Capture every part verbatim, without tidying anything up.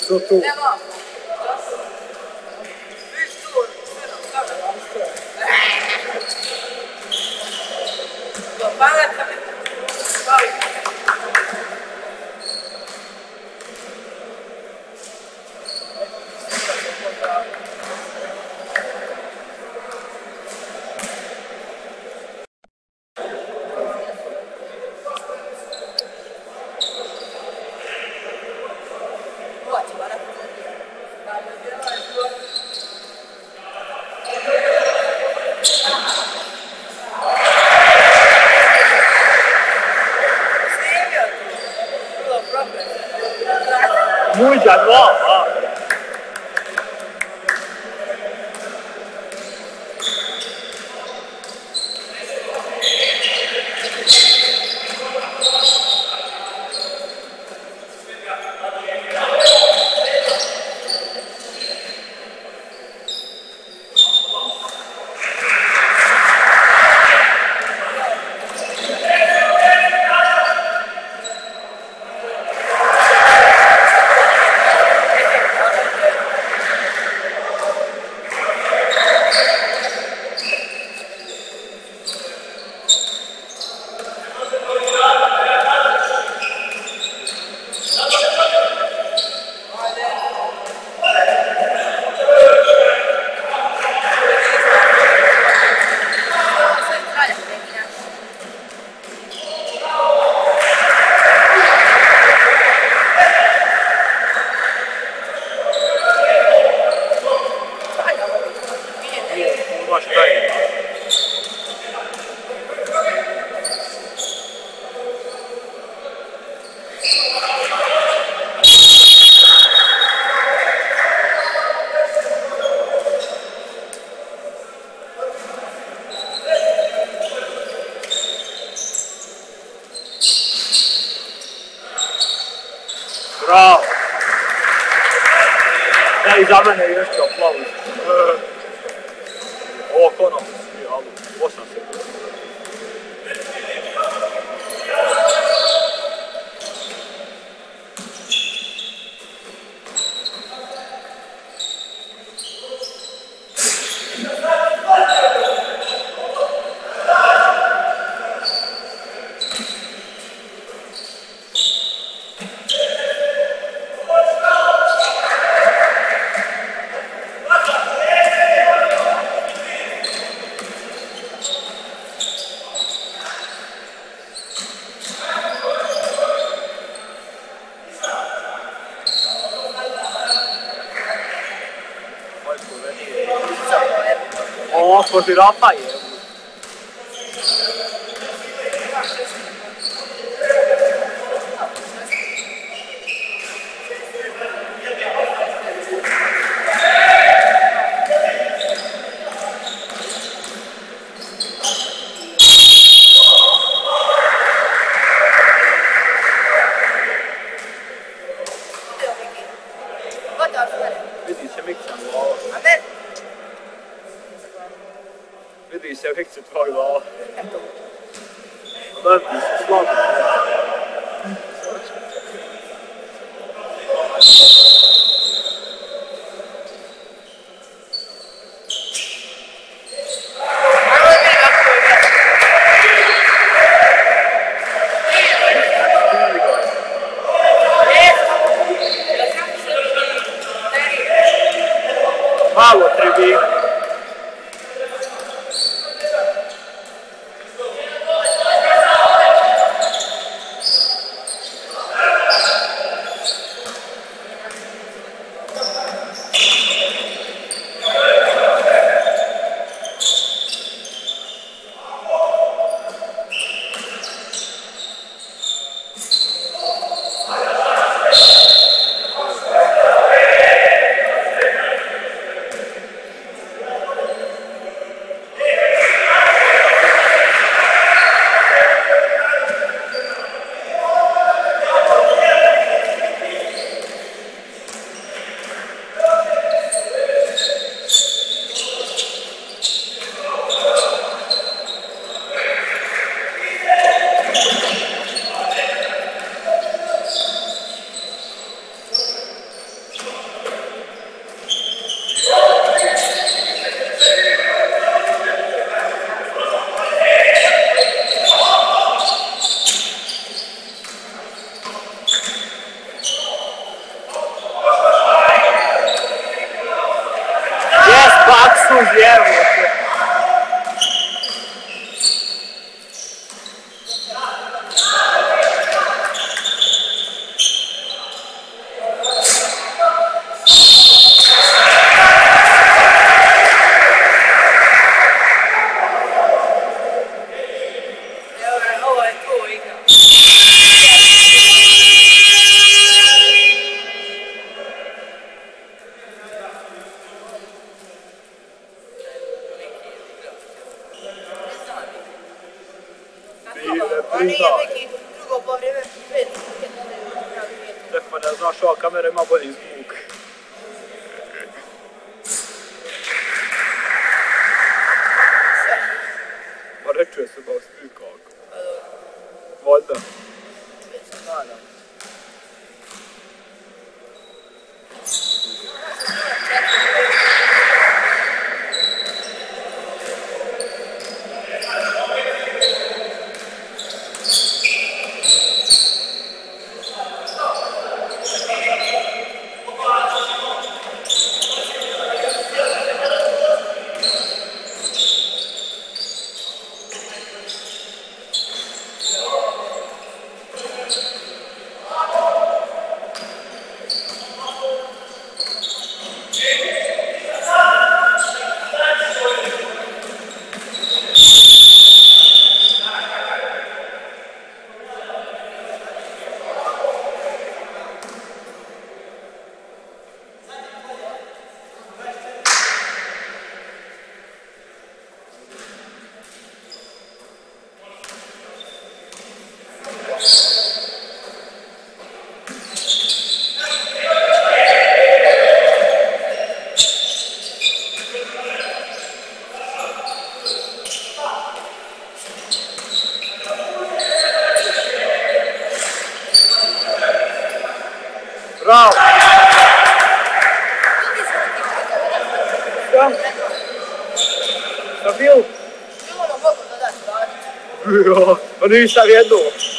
Så tu. Muy nuova. Bravo! Ja, iza mene je još aplauz. Ovo konom svi, ali osam se. Oh, così la fai? Vedi se mixa nuovo. Vedi se mixa nuovo. Vabbè, si slava. Bravo, Trevi. priznao. neki drugo po vrijeme pet. Stefane, znaš, ova kamera ima bolji zvuk. Ma ne čuje se baš ti kako. Valjda. Već se nadam. Bravo! Šta? Šta bil? Bilo ono mogu da daš raditi. Jo, pa nisam jedno.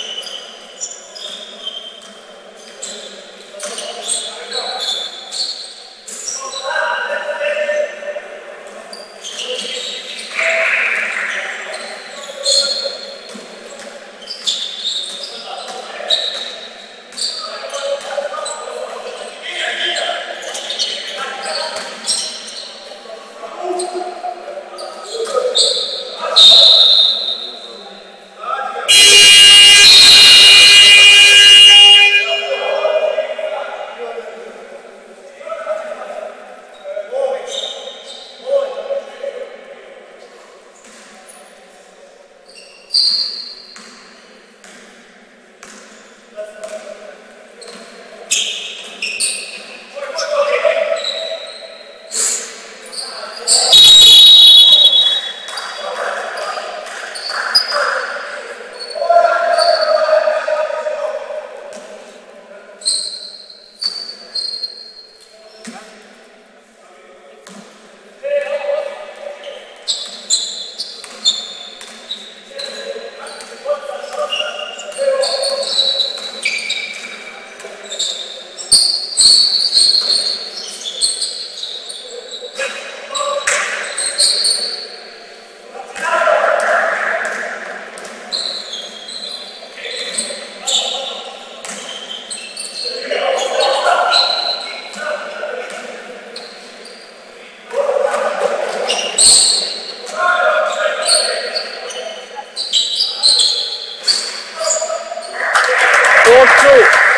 Toču!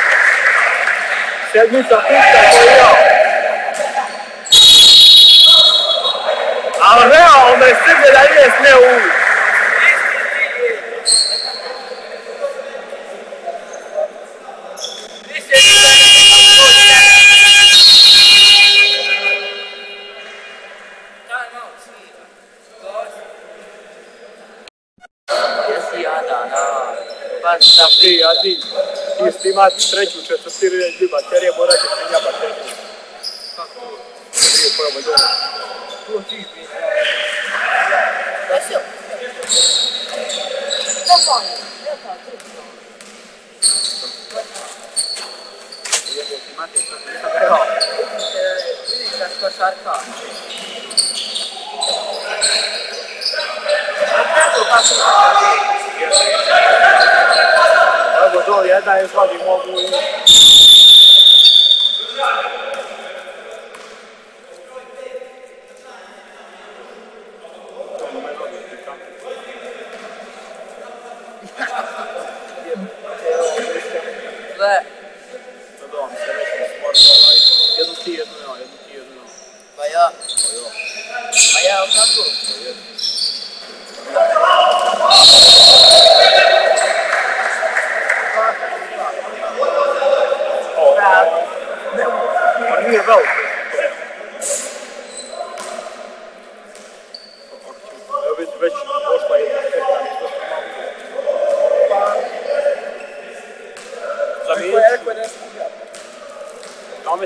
Sedmica pušta koji ja. Ali realno je sebe da ide s ne u ulic. Jesi jadana. Baš da Ti, ja ti. Ti ste imati treću četvrtinu i dvije baterije, morat će se nja baterije. kako? Nije pojamo dobro. Tu ti bi. Jesi? To pa. Jebo ti mate, što nisam rekao. Vidiš da što šarka. Evo dole jedna je sladi mogu i... Sve. Sada vam se već smorila, jednu ti, jednu ja, jednu ti, jednu ja. Pa ja. Pa ja. Pa ja, kako? Pa jednu.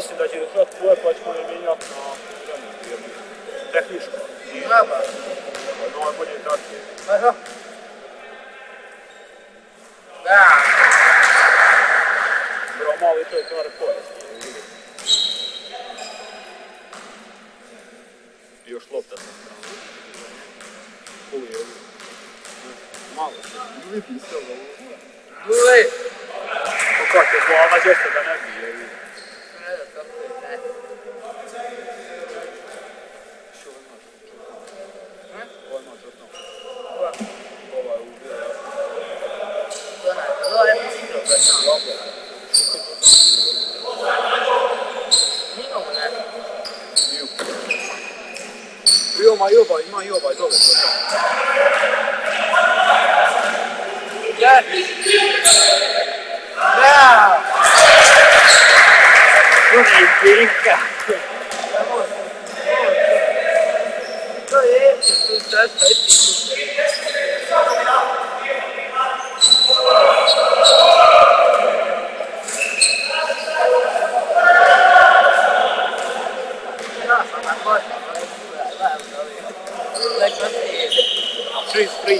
mislim da će držati tvoje, pa ćemo je mijenjati na vremenu. Tehničko. Brava. Najbolje takve. Aha. Da. Bro, malo i to je kvar porast. Još lopta sa strane. Uli, uli. Malo se. Vidi se ovo. Uli. Kako je glava djesta da ne bije. Ne da kako je, ne. Što ovo ima žrtno? Hm? Ovo ima žrtno. Ova. Ova je ubila, ja. To ne, to je pisao pre sam. Nikomu ne. Niju. Ima i obaj, ima i obaj, dole to je tamo. Gdje? Bravo! To ne izbirka. To je, tu cesta i ti tu. Tri, tri.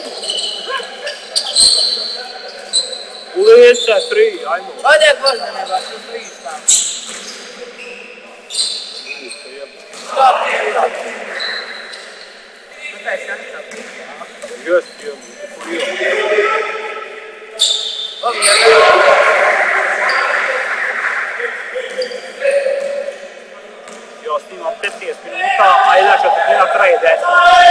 Ulica, tri, ajmo. Ovdje je Gvozdene baš, tu stojiš tamo. Ulica, jeba. Stop, stop. To je šanca. Jes, jeba, kurio. Ovdje je veliki. Ja snimam petnaest minuta, a jedna četvrtina traje deset.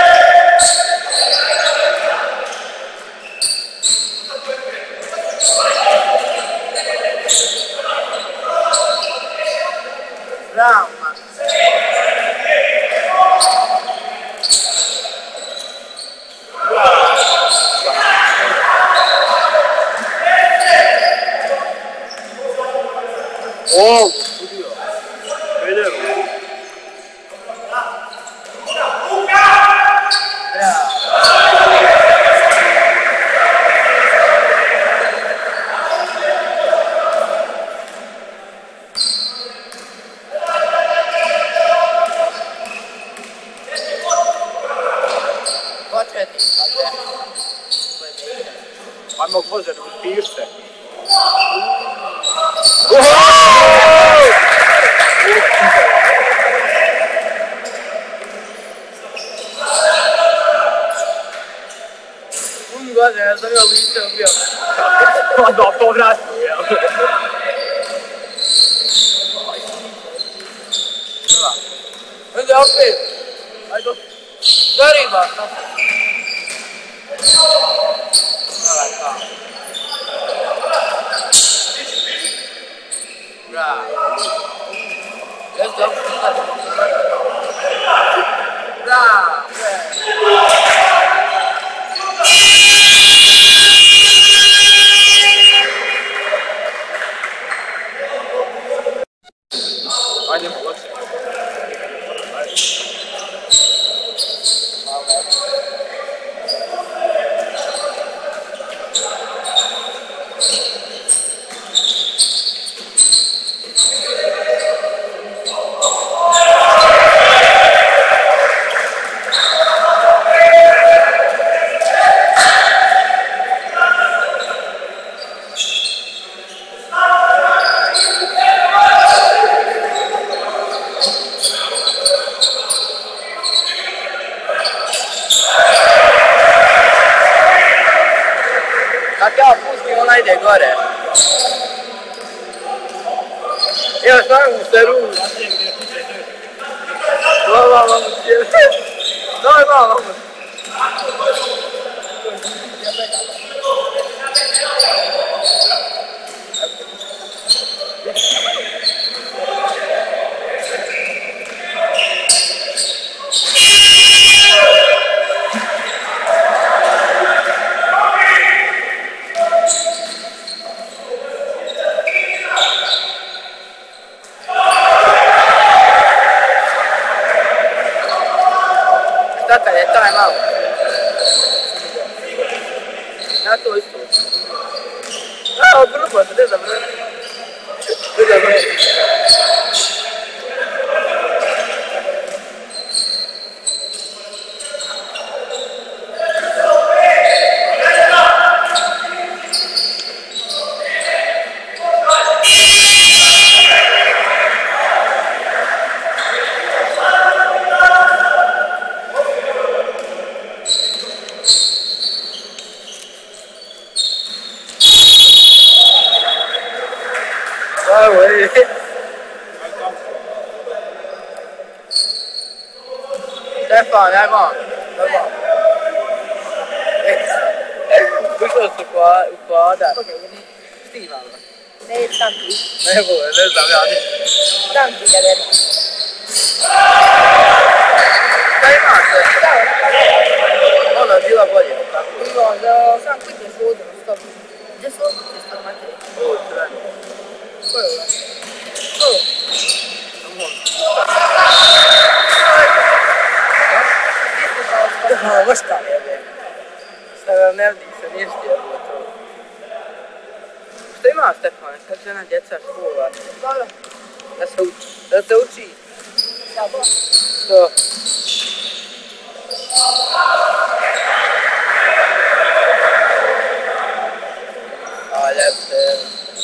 Bravo, man. Ovo, studio. Pederu. Ajmo Gvozdene, uspiješ se. Um Gvozdene, ja sam imao lice ubio. Onda povratno, jel? Onda opet. Ajde. Da riba. Daj, kao. Bravo. Jesi dobro što sad ćemo se gledati. Bravo. Ajde, mogoće. Kad ja pustim, ona ide gore. Evo, stavim mu se ruku. Daj, mama mu cijeli. Daj, mama mu. Šta kad je taj malo? Ja to isto. A, brbo, ne da brbo. Ne da brbo. Bravo, ej. Stefan, aj mám. Nemám. Ušel se ukládat. Stýval. Ne, tanti. Nebo, ne znam, ja ne. Tanti da vedi. Šta imate? Ono je bila bolje, tako? Bilo, da sam kuće sudno, stop. Gdje su ovdje sto materije? Ovo, crveno. Ko je ovo? Ovo? Ovo šta je, be? Šta vam ne vidi se, nije štijelo to. Šta ima, Stefane? Kad žena djeca škola? Dobro. Da se uči. Da se uči. Ja, bo. Što? A, ljep se.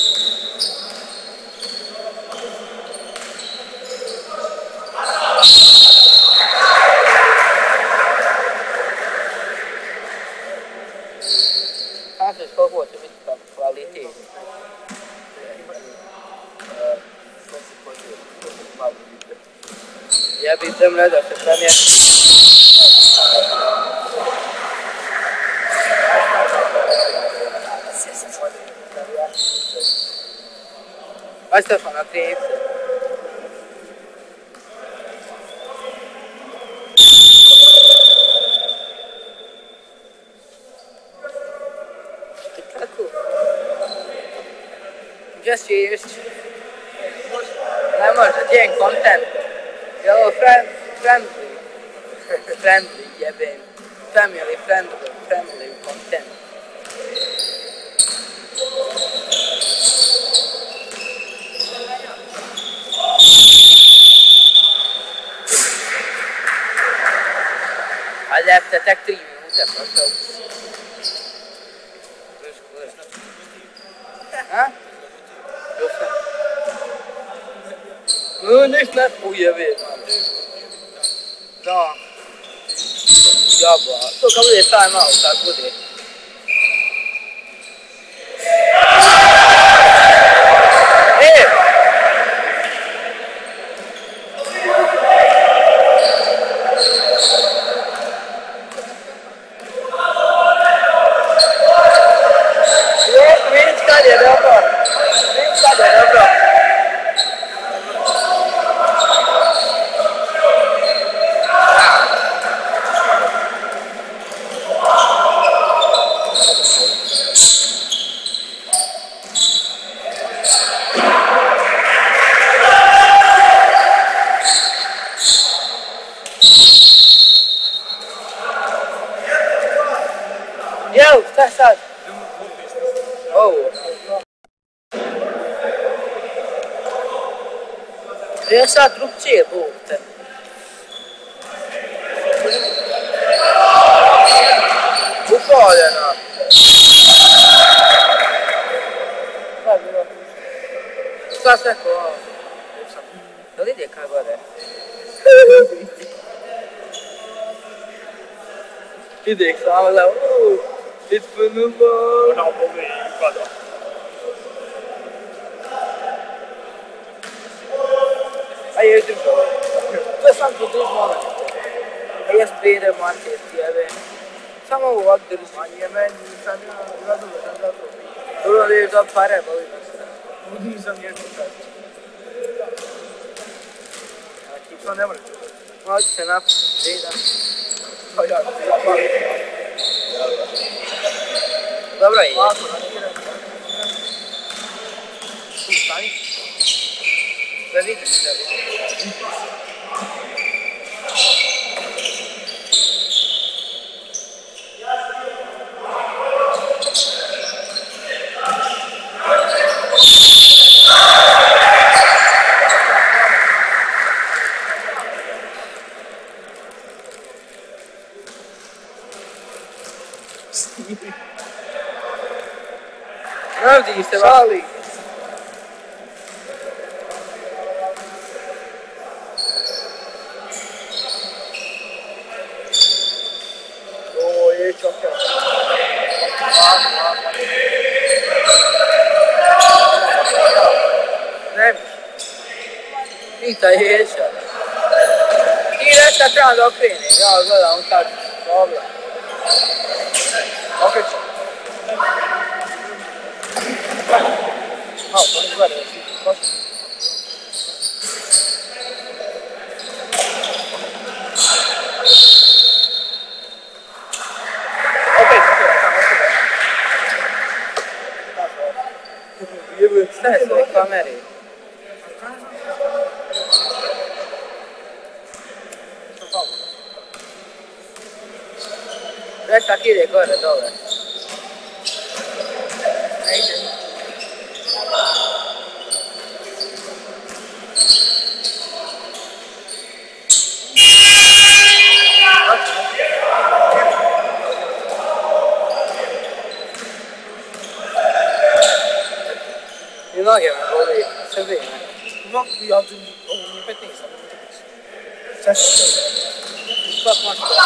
Kažeš koliko će biti kao kvalitet? Ja bih zemlje da se premješti. Aj Stefan, na trice. Kako? Gdje si ješći? Ne može, gdje je content? Je ovo friend, friendly? Friendly, jebem. Family friendly, friendly content. A ljepte, tek tri minute prošao. Ha? Još ne. No, ništa ne ujeve. Da. Jaba, to kad bude time out, tak bude. E! Jo, vidiš kad je dobro. Vidiš kad je dobro. Jel, šta je sad? Ovo. Gdje je sad drugčije, Bog te? Upaljena. Šta je bilo? Šta se ko? Da li ide kaj gore? Ide samo gleda. It's Vanilla! Ona obove i upada. A je držao. To je sam to drž moment. A je spire Market, jebe. Samo ovo održi. A nije meni, nisam ja zadovoljan za to. Dobro li je za pare, boli nas. Nisam jedno sad. A kipsa ne može. Moći se napiti, da. Pa ja, pa Dobro je. Lako, nakiraj. Tu, stani. Da vidiš se. Pravdi se vali. Ovo je čokaj. šta ješa. Ti nešto treba da okreni, ja gledam utakmicu. Dobro. Okreći. Malo, to ne gleda da si prošli. Opet, opet, opet. Jebe, Šta je sve kameri? Vešak ide gore dole. Ne ide. I noge me boli, Srbije me. No, ja ću, ovo mi je petnaest, ali ne ću. Češće. Svak može to.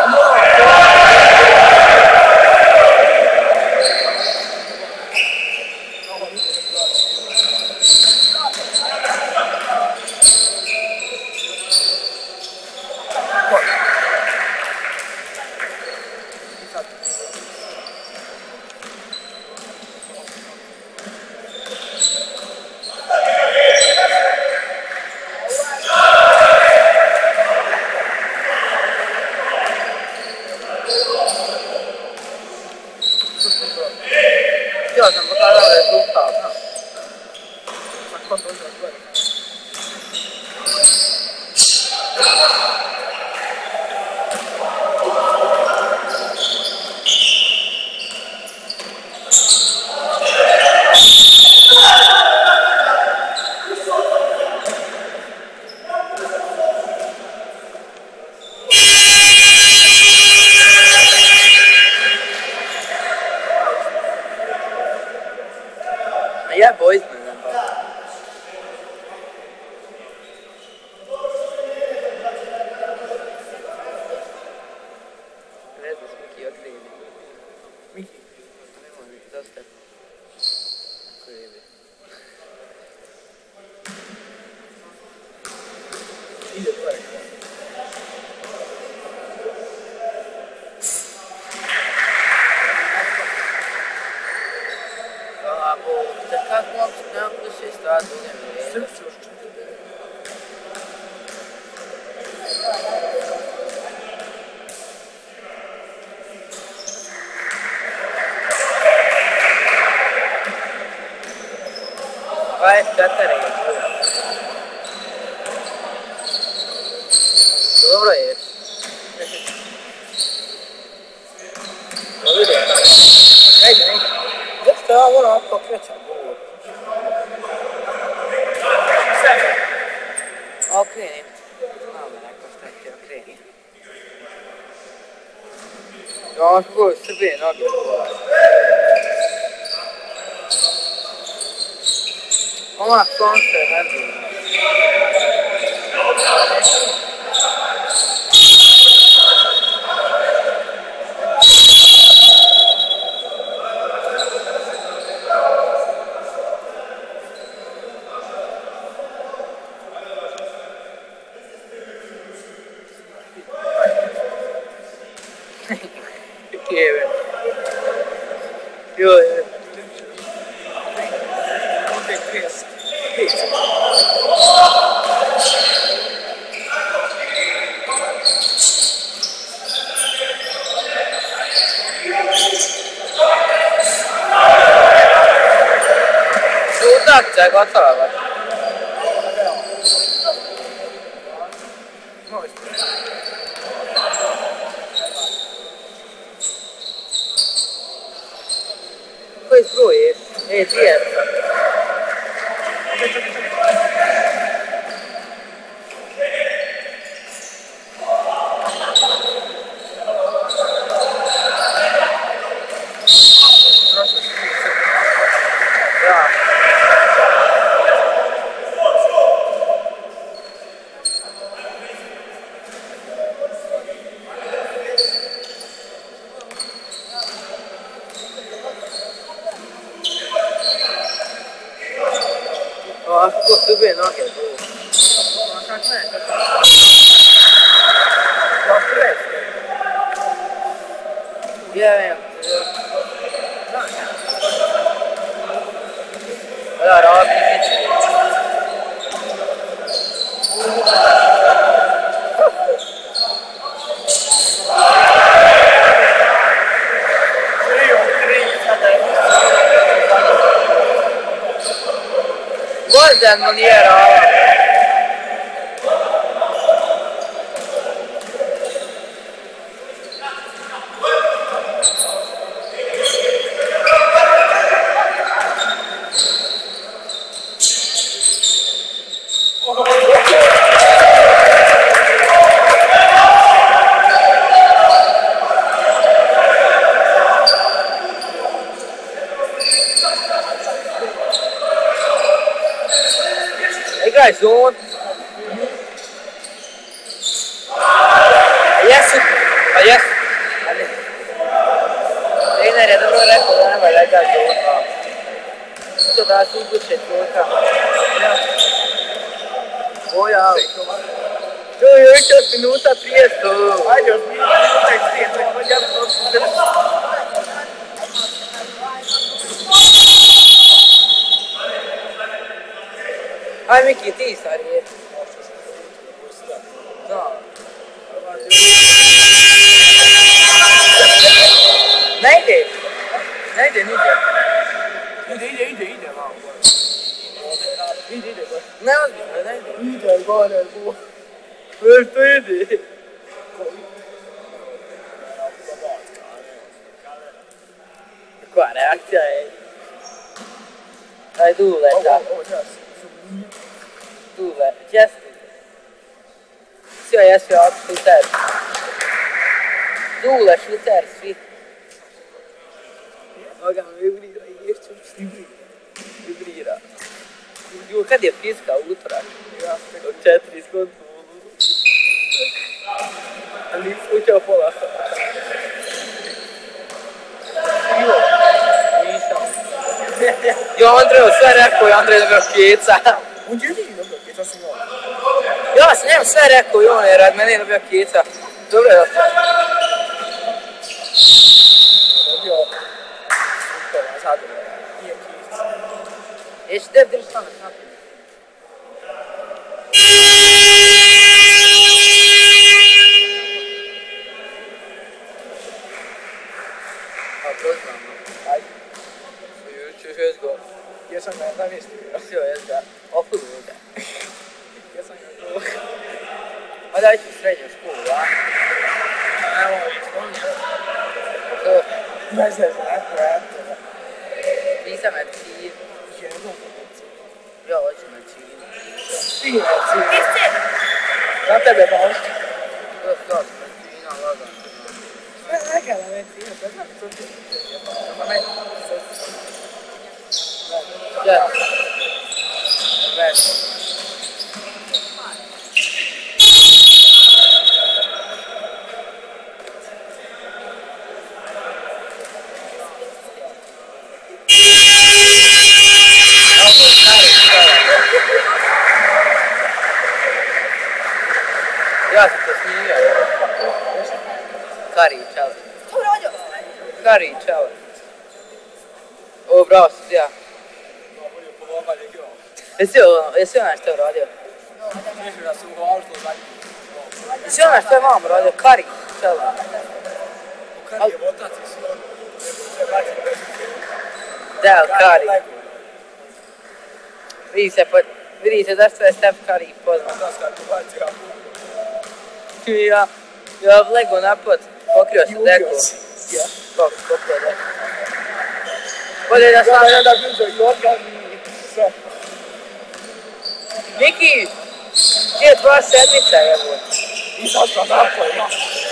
Htio sam pokazao rezultat. Tako to je gore. Ja boys mene pa. Redu s Miki okreni. Miki. Nemoj mi, dosta. Ako ide. Ide gore. Abo, da kako uopće nemam više stvari budem redu. Srce još četiri. dvadeset četiri je tu. Dobro je. Dobro je. Ne ide, ne ide. Zašto ja moram ovako krećam? Okreni. Malo me rekao šta ti okreni. Ja kako Srbije noge bole. Oma konce radi. Kjeve. Joj. Opet trest. Utakmica je gotova baš. Malo ispred. Koji struj je? E, dvijeca. Čekaj, čekaj, čekaj. Prošlo si ti sve. Da. Ovako Srbije noge tu. ne, kako? Ma preste. Vjerujem. Da, Robi, neće. Gordon mu nije rava. Igraj zon. A jesu? A jesu? Trener je dobro rekao da nema da igra zon. To da su uključe tvojka. Boja. To je još još minuta trideset. Ajde, još minuta i trideset. Ja bi to podržao. Aj Miki, ti stari je. Da. Ne ide. Ne ide, ne ide. Ide, ide, ide, ide, malo. Ide, ide, gore. Ne ozbiljno, ne ide. Ide, gore, gore. Što ide? Koja reakcija je? Daj Dule, da. Dule, česti. Sve jesu ja šuter. Dule, šuter, svi. Oga me vibrira i ješće vibrira. Vibrira. Jo, kad je fiska utorak? Od četiri skod. Ali učeo pola sata. Nisam. Jo, Andreju sve rekao i Andrej dobio keca. On je nije dobio keca sam ovo. Ja sam njemu sve rekao i on je rad mene dobio keca. Dobro je da sam. Dobio super, a zadovoljno. Nije keca. Jesi te drži tamo s naprijed. A to znam. Ajde. Čuš jes go. Jesam ga na mjestu bio. Sve jes ga. Ofuduju ga. Jesam ga go. A daj ću u srednju školu, a? Evo, spominjam. To. Ne znam, znako, eto. Nisam medicin. Jednom medicin. Ja hoću medicin. Ti medicin. Na tebe bašće. To je to, medicina, lagan. Sve neka na medicinu, sve znam što ti je. Na meni, sve. Ja. Meni. Ja sam to snimio. Kari, čale. Što uradio? Kari, čale. O, bravo si ja. Jesi ono, jesi onaj što je uradio? Jesi onaj što je mam uradio? Kari, čale. Del, Kari. Vidi se, pa, vidi se zašto je Steph Curry poznat. Ja, ja lego napad, pokrio sam deku. Kako, pokrio deku. Bolje da sam... Ja da bio Jorgan i sve. Miki, gdje je tvoja sedmica, evo? I sad sam napoj, ja.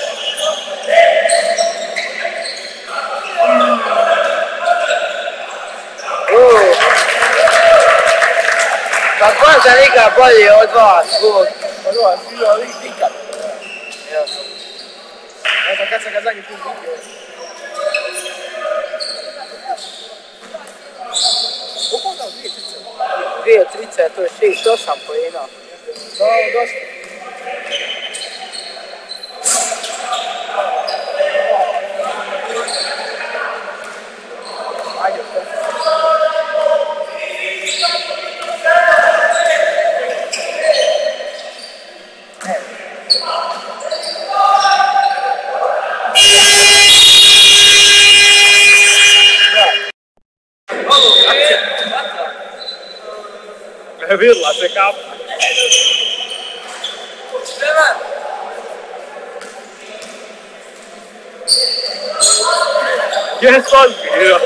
Uuu. Kako vam za liga bolje od vas, Bog? Od vas, bio ali nikad. Ja. Ne znam kad sam ga zadnji put vidio. Koliko on dao dvije trice? Dvije trice, to je šest, osam pojena. Da, dosta. Ajde, to. Me videla se kapa. Spreman! Gdje je sad bio?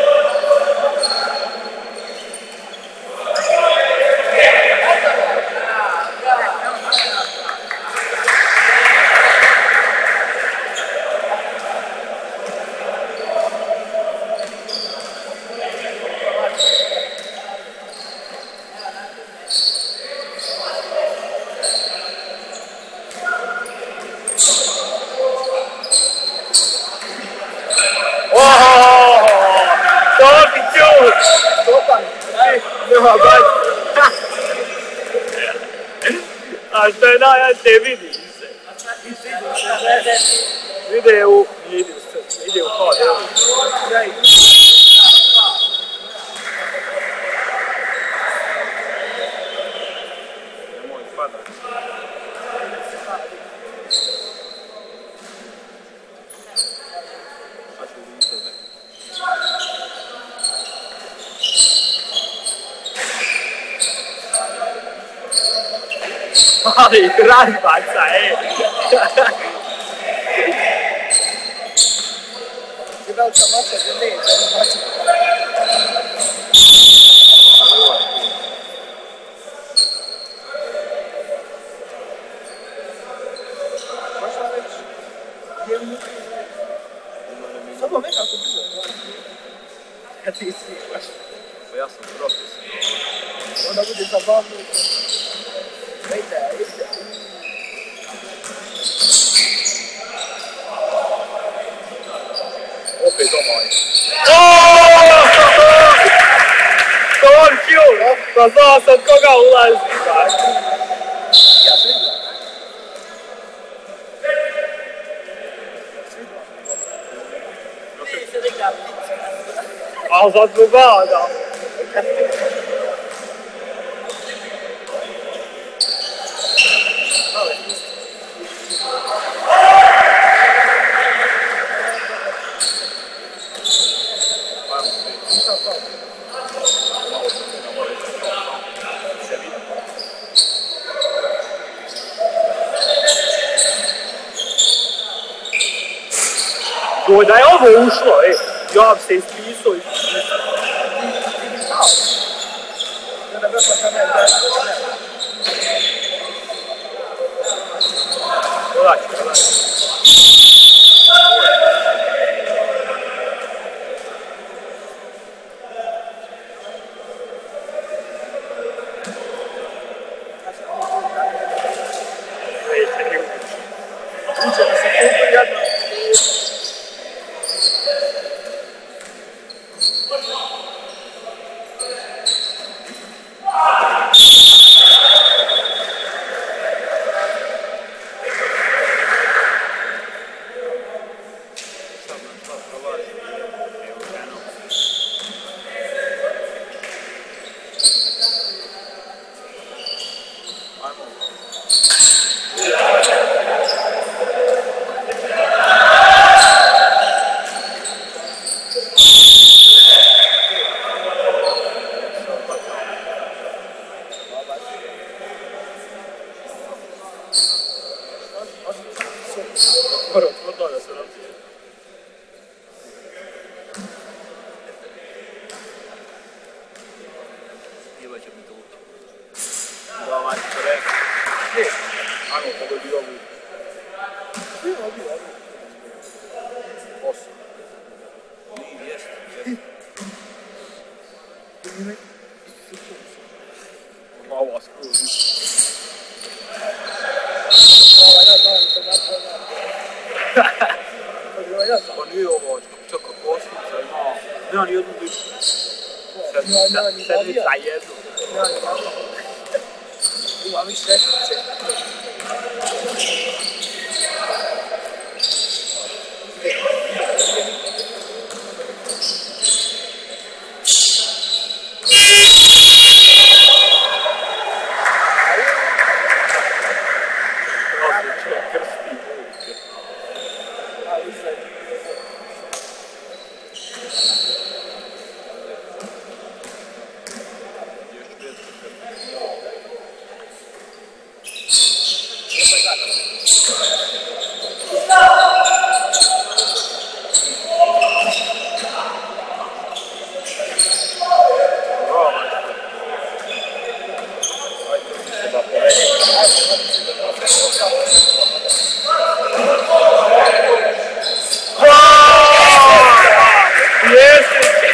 Nema baš. A što je najjače, vidi se. Ide u... Ide u srce, ide u hod. Nemoj padati. Sad ću vidjeti sve. Ali, razbaca, ej! Ti velika mača za ne, za mača. Možda već je mu... Samo nekako brzo. Kad ti si baš. Pa ja sam profesor. Onda bude zabavno. Ide, ide. Opet omaj. Oooo! Storm kill! Pa znao sam koga ulazi. Ja sam vidio. A za druga, da. Joj, da je ovo ušlo, ej, ja bi se ispisao i... Onda vrsta kamer, da je kamer. Dodaj, dodaj. Ej, se ne uči. Uče da se kupi jedno. Skoro, tvrdo da se razlije. Ili će biti luči. Da, ovaj ću rekao. Gdje? Ajmo, kada bi ovu. Gdje je ovdje, ovdje? Osam. Nije, jeste, jeste. Ma ova skoro. Ovaj, da, znam, to napravljamo. Pa nije ovo, čeka kostica, ima, nema ni jednu ličnu. Sedmica jednu. Ima više resnice.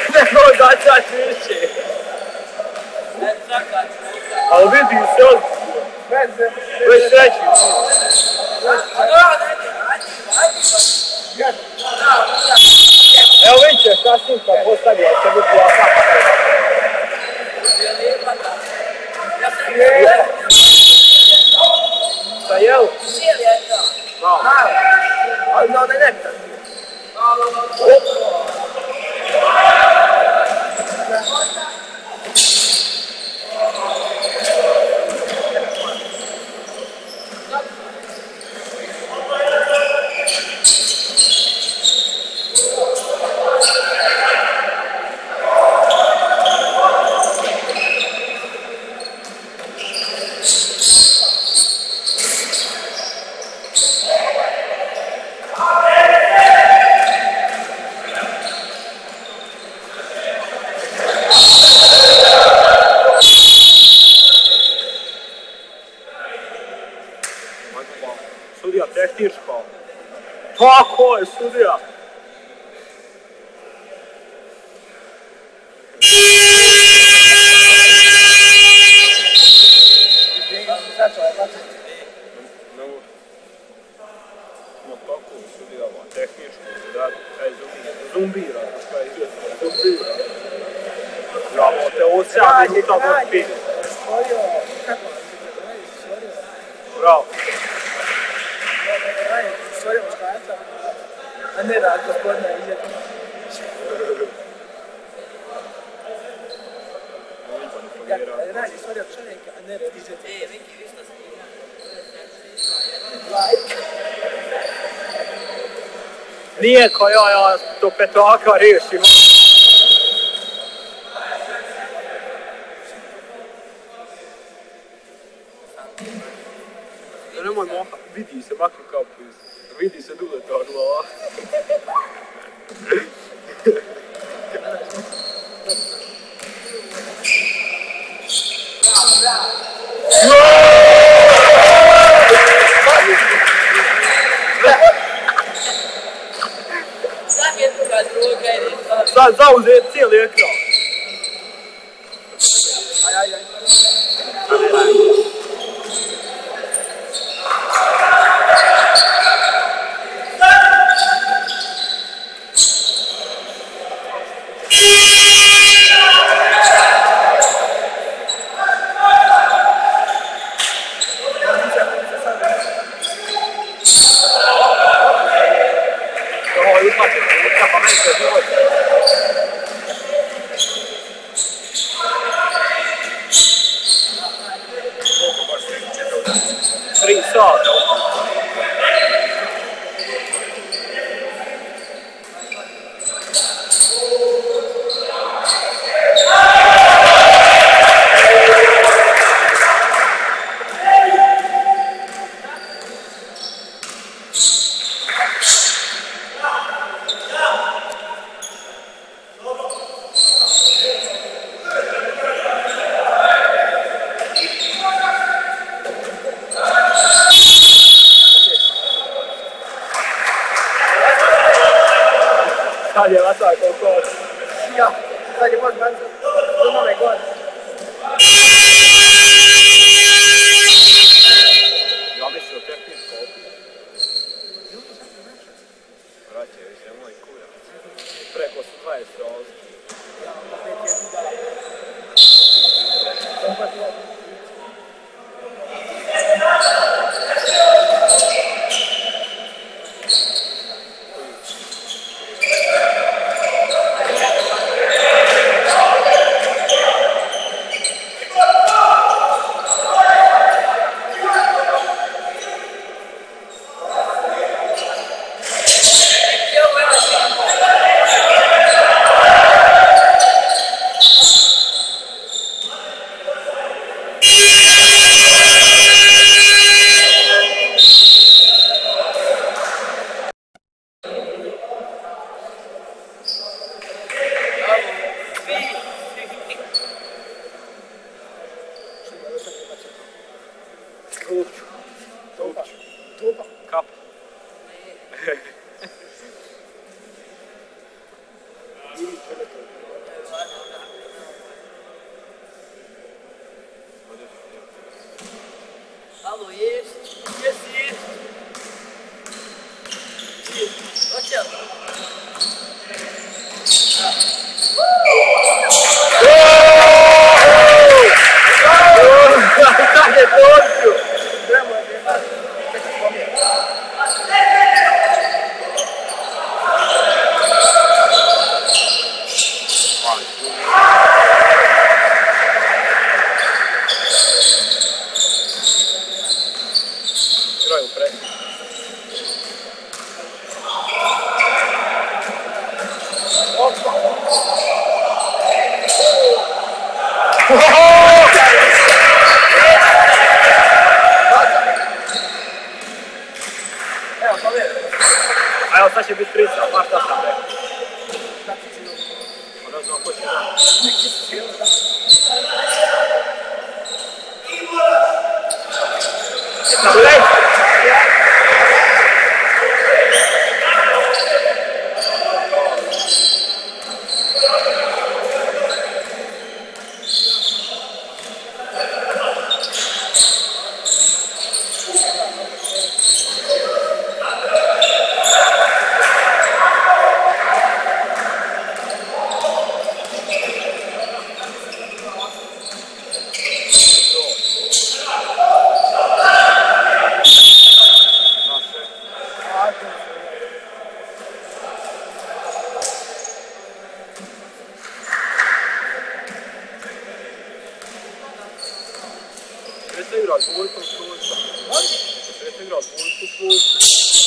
Nego da sad više. Ne, čakaj. Ali vidi se on. Već treći. A da, ne, ajde, ajde. Evo vidit ćeš šta snimka postavila će biti ovakva. Je lijepa ta. Ja sam Lijepa. Šta jel? Nije lijepa. Malo. Malo. Ali na onaj nektar. Malo, malo. Sudija tehnička. Tako je sudija. No tako sudija, tehničko, da, kaj zumbira, kaj zumbira. Bravo, te osam minuta do pet. Bravo. Stvorio muškarca, a ne da gospodina izjeti. Ja, radi stvorio čovjeka, a ne da izjeti. E, Viki, vi što ste Nije ko ja, ja do petaka riješim. Da nemoj moha, vidi se makni kapu iz, vidi se duleta glava. Sad je druga druga ili šta? Sad zauzeti cijeli ekran. Aj, aj, aj. Ovo je uplaćeno, utka pa meni se život. Tri sata. Sad je vasa koliko... Ja, sad je možda banca. Do nove godine. Ja mislim tehničko opet. Vraće, više moj kurac. Preko su dvadeset ovdje. Ja, opet jednu dala. Sam pa ti Igraju preko. Evo, pa vidi. A evo sad će biti trica, baš šta sam rekao. Pa ne znam ko će da. Jesam leć! Sve se igra dvojkom, trojkom. Sve se igra dvojku, trojku.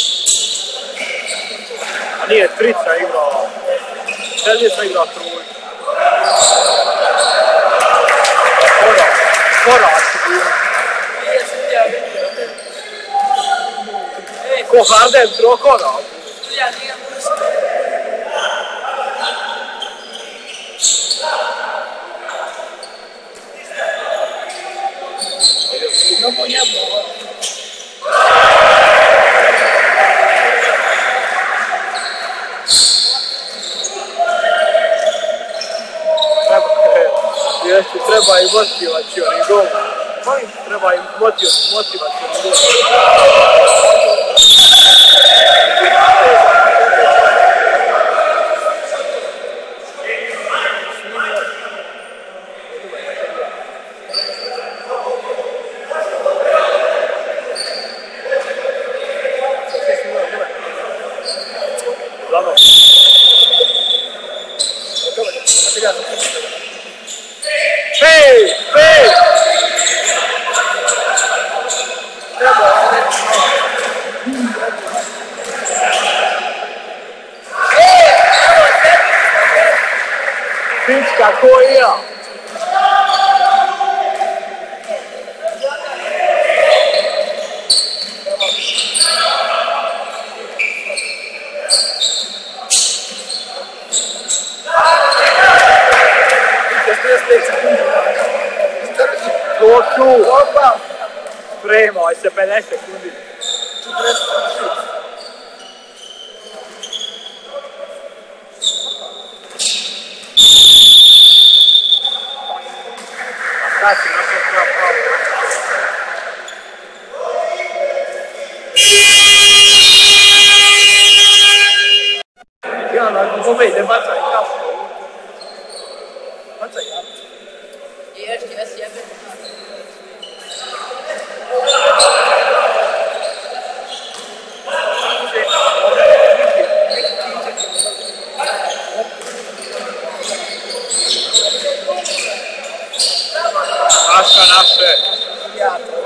A nije, trica igra. Sedmica igra trojku. Skora, skora će biti. Nije se ja vidio. Ej, Ko Harden trokora. ja nije mušta. No po njemu. Jeste, treba i motivacioni gol. Treba i motivacioni gol. Znamo. Hej! Hej! Pička ko i ja. Doću! Opa! Spremaj se pedeset sekundi. Sad si na to treba pravo. Ja, nakon pobjede bacaj kapu. Bacaj kapu. Ješki, ja sjebem. Naša, naše. Ja to.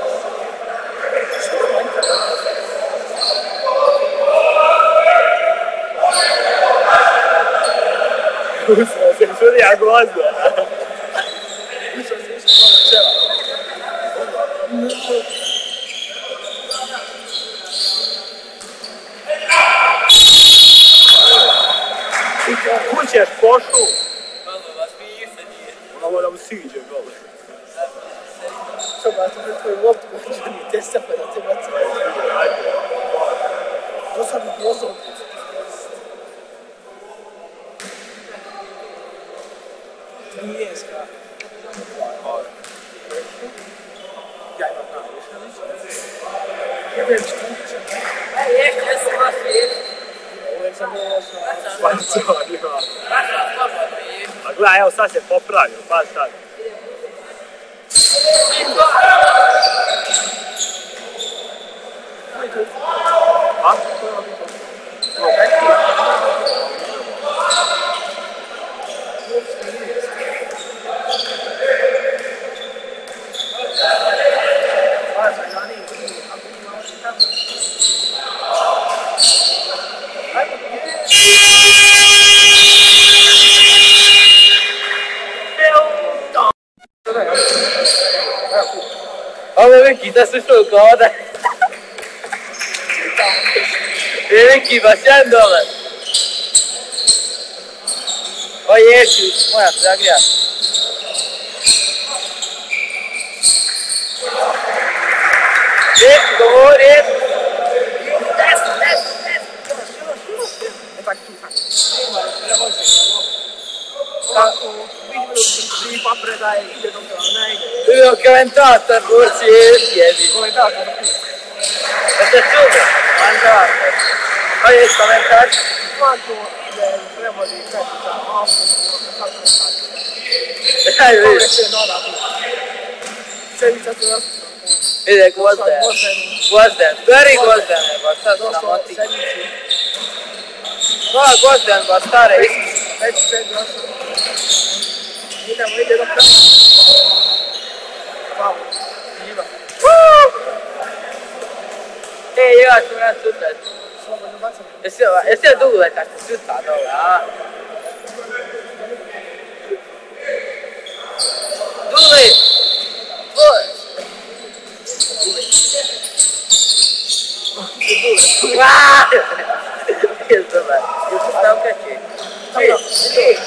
Usno se čudi, ja gozda. Ušao se više malo čela. Kućeš pošu. Malo vas mi se nije. Ona mora mu siđe gole. Što ba, to je tvoj loptu koji će mi testa pa da te baci. Ajde. To sam mi prozor. Trijeska. Ja imam najviše. Jebem štuče. Ej, ješki, ja sam vas ješki. Uvijek sam bio osnovno. Pa to ima. Baš sam slobodno ješki. A gledaj, evo sad se popravio, pa sad. A? Uopšte nije. Ovo je Viki, da su što kao da... E, Viki, ba sjedan dolar. O, ječi, moja se zagrija. Ječi, govori. Desno, desno, desno. E tak tu, tak. Kako vidimo pa predaje, ide do toga, ne ide. Bio komentator, borci, jedi. Komentator, Jeste čuli? Komentator. Ko je komentator? Svako ide, prevodi Petica, Afriku, kako je tako. Aj, Dobre vidiš. će nada tu. Čelica tu raspušta. Ide Gvozden. Gvozden, very Gvozden, ba sad Došao sramoti. sedmicu. Sva Gvozden, ba stare. Već sve došao. Idemo, ide do kraja. Bravo, Iva. E, ja ću nas sutrat. Slobodno bacam. Jesi ova, jesi ja dugo kad se sutra dole, a? Dule! Dule! Aaaa! Je dobar. Je to stav kači? Či, či.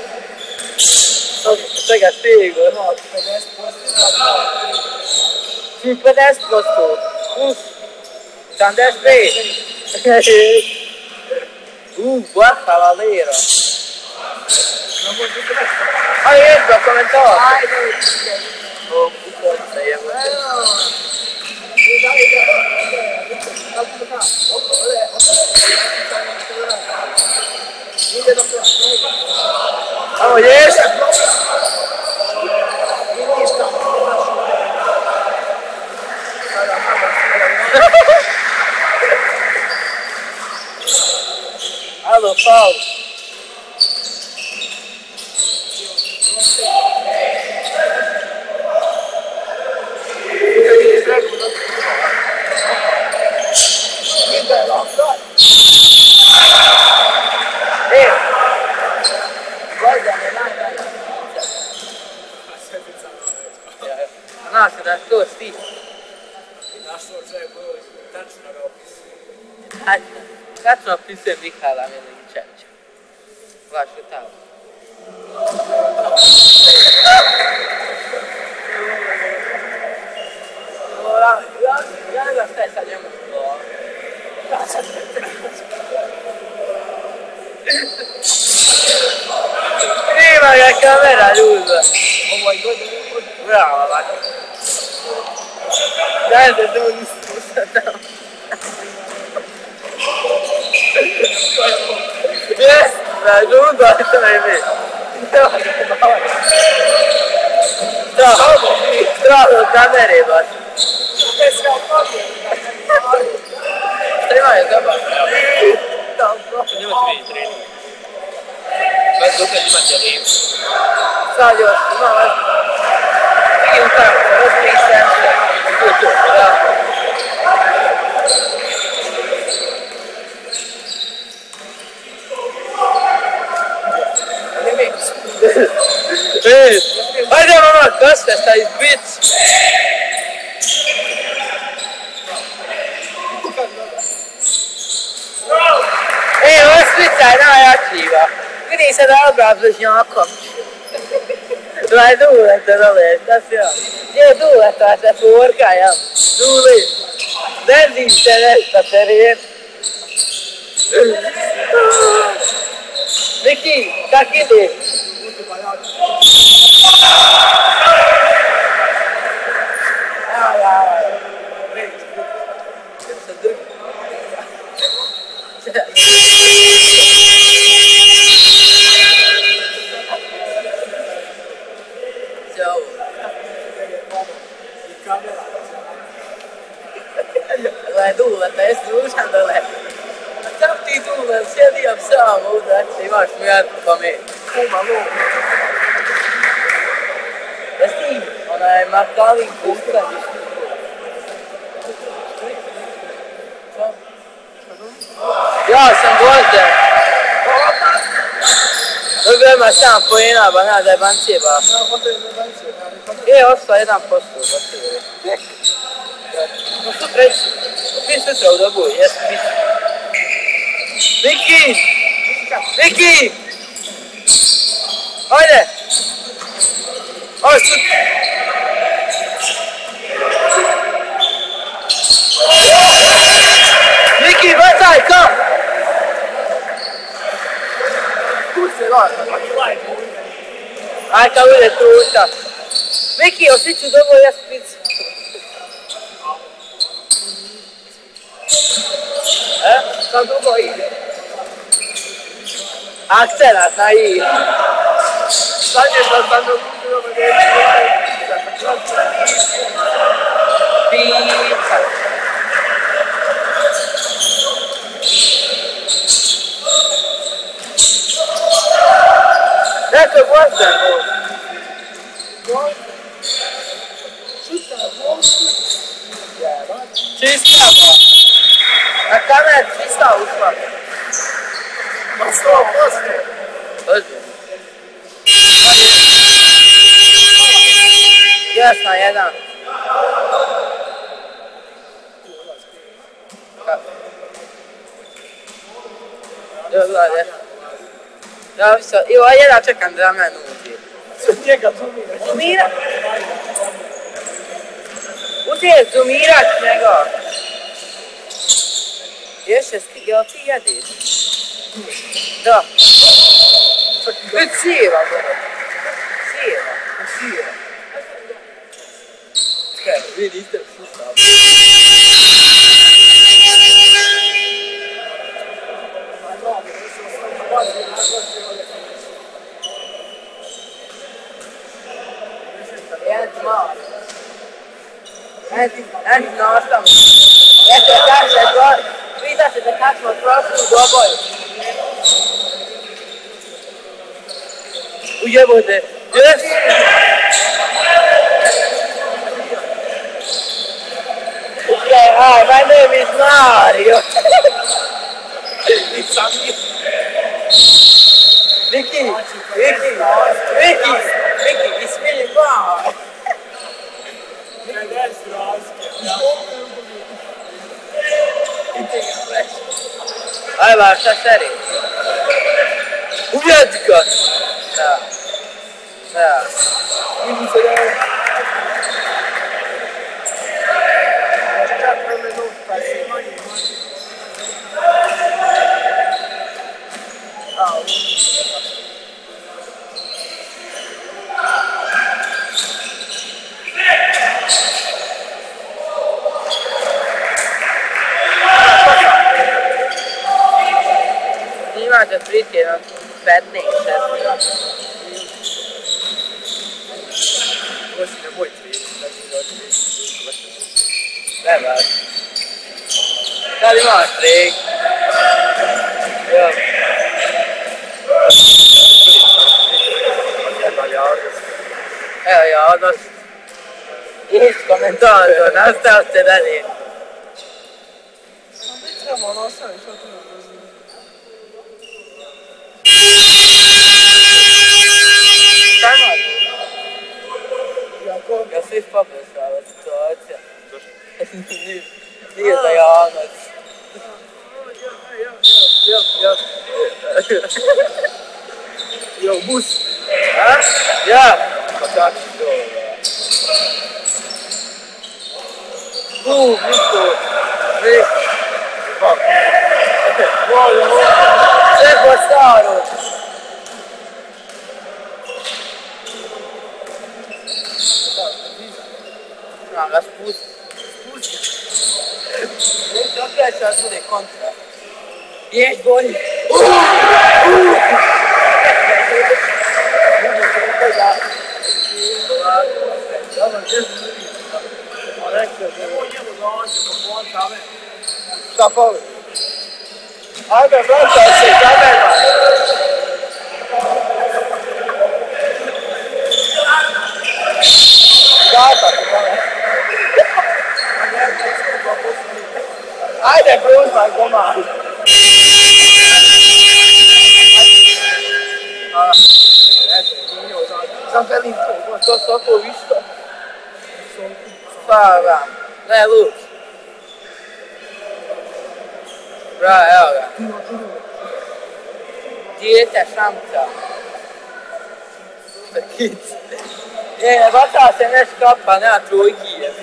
Čega stigo? No, pedeset posto. Či pedeset posto. Uf. sedamdeset pet. Uh, guarda Valero. Non vuol dire questo. Ah, io ho commentato. Ajde. Oh, forza, io ho Eh, no. Dai, dai, dai. Kako da? Opa, ole, ole. Ide do kraja. Vamo, jes! I ništa. Sada, malo. Alo, Paul. E, guarda, ne dai, dai. Znaš da to sti. Našao čovjek koji tačno ga opisuje. Tačno. Tačno opisuje Mihajla Milinčevića. Vašu tamo. Ja, ja ne znam šta je sad njemu bilo. Ima ga kamera, ljudi. Ovo je godin. Bravo, ovako. Daj da to nisam tamo. Jes, da, žudo, to je mi. Strano, strano, kamere baš. Šta ima je dobar? Njima ti vidi trening. Baš dokad imate lijep. Sad još, ima vas. Vidim tamo, razbih se. To je to, da. Ej, ajde mama, dosta šta izbic. Ej, ova slica je najjačiva. Vidi se da je obraz bližnjakom. Dvaj Duleta dole, šta si ja? Gdje je Duleta se porka, jel? Duli, drži se nešto, terijem. Viki, kak ide? Gledaj, Duleta, jesi slušan dole? Sam ti Dulet, sjedim sam ovdje, imaš mi jedan pamet. Kuma, lovo. Jesi ti onaj Makalin Kustraniš? Ja sam Gvozden. Dobro ima sedam pojena, ba na da je bancije ba. Ja, hotel je banci. E, ostao jedan posto, ba ti vidi. No sutra ići. Svi sutra u dobu, jes pići. Viki! Viki! Hajde! Ovo sutra! Viki, bacaj, kom! Pusti, lako. Aj, kad bude truta. Viki, osjeću dobro, jes pići. E? Sad dugo ide. Akcenat na i. Zadnje što sam dobro Pizza. Eto, gvozdan ovo. Čista, bo. Na kamer čista usma. Ma sto posto. Ozbiljno. Jasna, jedan. Evo gledaj. Ja bi se, evo jedan čekam da mene uđe. Njega zumira. Zumira? Uđe zumirat nego. Još je sti, jel ti jediš? Da. Već sjeva, gledaj. Sjeva. Sjeva. Kaj? Vi niste sustav. Jedan ti malo. Jedan ti, jedan ti nastavno. Eto, da se do... Pita se da kad smo prošli u doboju. Ujebote. Yes! Okay, hi, my name is Mario. It's Samir. Vicky, Vicky, Vicky, Vicky, it's me, Mario. Aj, ba, šta seri? Uvijeti ga! Da. Da. Vidi se da je... Čak na minuta, pa se manje manje. Au. Imate priti jedan petnaest, šesnaest. Ovo si na moj trik, znači da ti Ne baš. Kad imaš trik? Jo. Evo ja, odnos. Iš komentar, nastavite dalje. Sam ne trebamo nastaviti, što ti ne razumije. Šta imaš? Jako? Ja svi poboljšava situacija. Nije za javnost. Ja, ja. Jo, bus. A? Ja. Pa kako si to? U, Niko. Niko. Pa. Volim, volim. Sve po staru. Znam ga spusti. Spusti. Neće opet sad bude kontra. Ješ bolji. Šta fali? Ajde, vraćaj se, kamera. Gata, kamera. Ajde, preuzmaj goma. Sam velim to, to soko isto. Pa, ba. Ne, lud. Bra, evo ga. Dijete šamca. Kic. Je, bata se ne skapa, nema trojki je.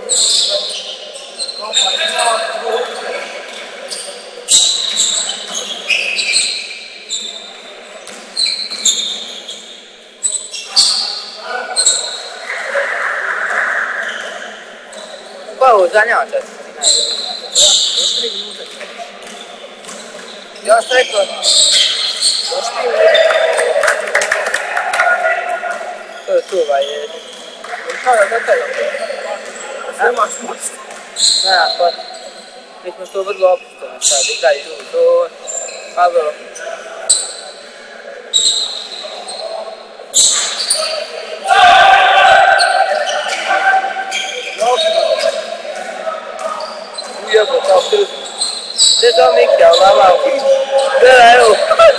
Pa ovo zanjava četvrtina je. Još tri minute. Ja sam rekao. Još tri minute. To je tu ovaj je. Kada ne treba? Nemaš moći. Nema, pa. Mi smo to vrlo opušteno sad, igraju to. Pavlo. Ujebo, kao krv. Gdje to Mika, lava? Gledaj, evo.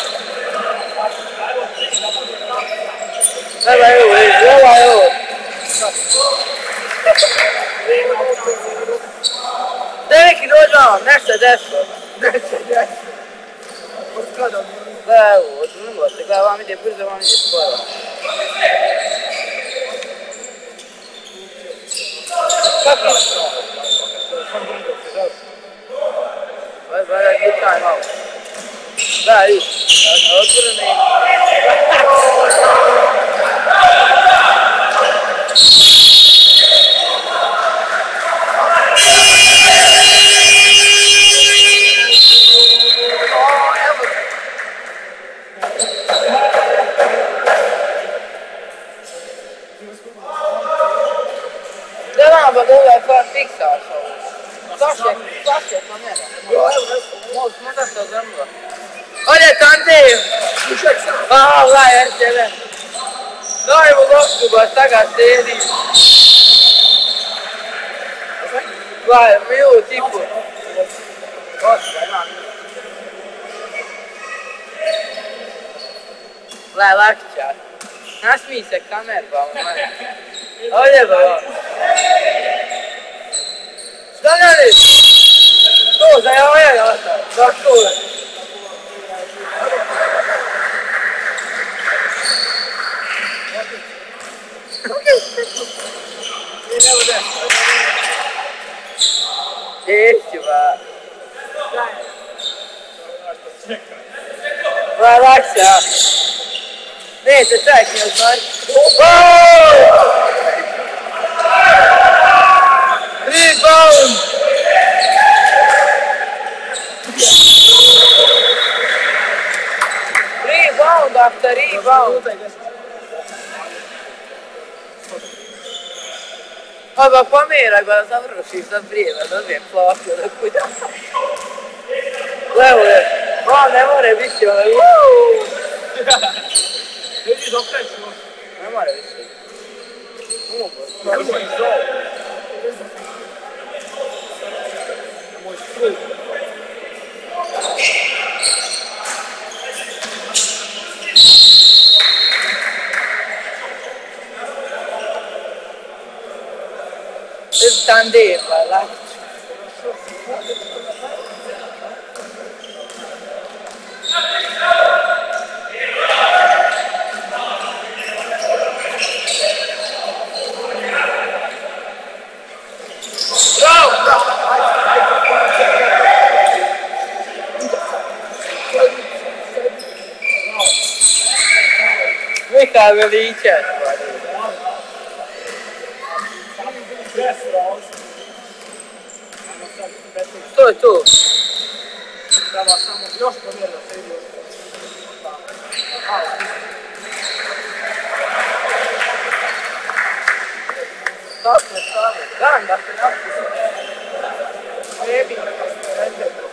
Gledaj, evo, gledaj, evo. Gdje neki dođe, nešto je desilo. Neće, neće. Odkada? Gledaj, evo, odvrnilo se, gledaj, vam ide brzo, vam ide sporo. Kako je to? Gledaj, gledaj, gledaj malo. Gledaj, viš, otvoreno je. Gledam, pa dobro je koja fiksaš ovo. Zašto je kamera? Možda se odrmila. Ovdje je tandem! Aha, gledaj, jer tebe. Daj mu loptu, ba šta ga sedi. Gledaj, milu tipu. Gledaj, Lakića. Nasmij se kamer, ba, ono. Ovdje, ba, šta radiš? To, za jaja, ja sam. Zašto uvek? Češću, ba. Ba, Lakša. Neće, čak mi odmah. Rebound! Rebound after rebound! Pa ba pomeraj, ba završiš sad prije, ba dobijem plakio da kuda. Levo je, on ne more biti ovaj uuuu! Vidi dok neću. Ne more biti. Mogu. Nemoj zove. Nemoj struj. It's tandem, ba, Lakić. Mika Veličac, ba. To je to. Treba samo još pomjer da se ide. Tako je stvarno. Gledam da se napuši. Trebi.